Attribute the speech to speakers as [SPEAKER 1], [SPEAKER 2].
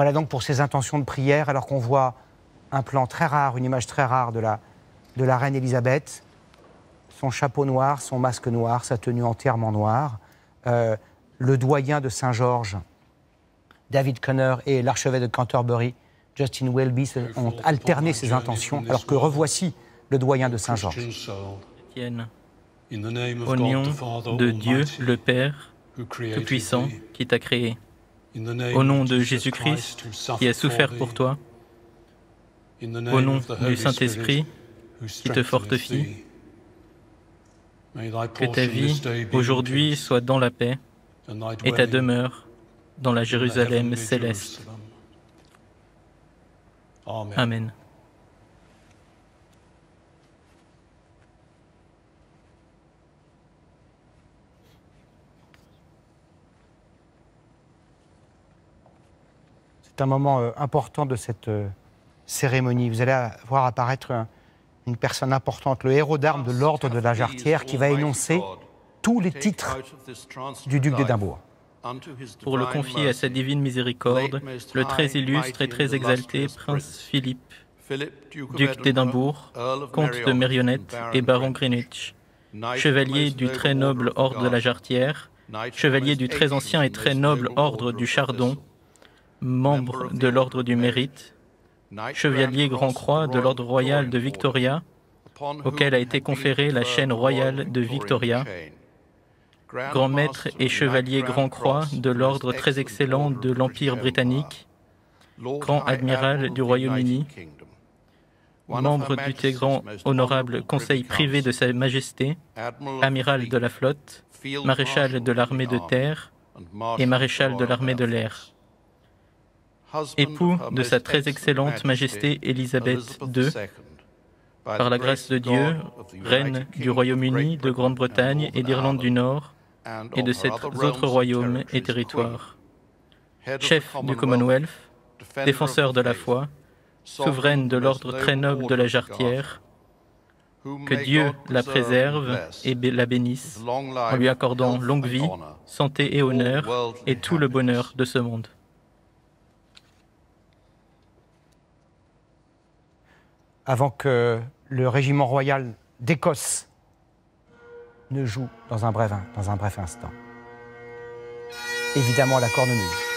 [SPEAKER 1] Voilà donc pour ses intentions de prière, alors qu'on voit un plan très rare, une image très rare de la reine Élisabeth, son chapeau noir, son masque noir, sa tenue entièrement noire, le doyen de Saint-Georges, David Conner, et l'archevêque de Canterbury, Justin Welby, ont alterné ces intentions, alors que revoici le doyen de Saint-Georges.
[SPEAKER 2] Au nom de Dieu, le Père Tout-Puissant, qui t'a créé, au nom de Jésus-Christ, qui a souffert pour toi, au nom du Saint-Esprit, qui te fortifie, que ta vie, aujourd'hui, soit dans la paix, et ta demeure dans la Jérusalem céleste. Amen.
[SPEAKER 1] C'est un moment important de cette cérémonie. Vous allez voir apparaître une personne importante, le héros d'armes de l'ordre de la Jarretière, qui va énoncer tous les titres du duc d'Édimbourg.
[SPEAKER 2] Pour le confier à sa divine miséricorde, le très illustre et très exalté prince Philippe, duc d'Édimbourg, comte de Merioneth et baron Greenwich, chevalier du très noble ordre de la Jarretière, chevalier du très ancien et très noble ordre du Chardon, membre de l'ordre du Mérite, chevalier grand-croix de l'ordre royal de Victoria, auquel a été conférée la chaîne royale de Victoria, grand maître et chevalier grand-croix de l'ordre très excellent de l'Empire britannique, grand admiral du Royaume-Uni, membre du très grand honorable conseil privé de Sa Majesté, amiral de la flotte, maréchal de l'armée de terre et maréchal de l'armée de l'air, époux de Sa très excellente Majesté Élisabeth II, par la grâce de Dieu, reine du Royaume-Uni, de Grande-Bretagne et d'Irlande du Nord, et de sept autres royaumes et territoires, chef du Commonwealth, défenseur de la foi, souveraine de l'ordre très noble de la Jarretière, que Dieu la préserve et la bénisse, en lui accordant longue vie, santé et honneur, et tout le bonheur de ce monde.
[SPEAKER 1] Avant que le régiment royal d'Écosse ne joue dans un bref instant. Évidemment, la cornemuse.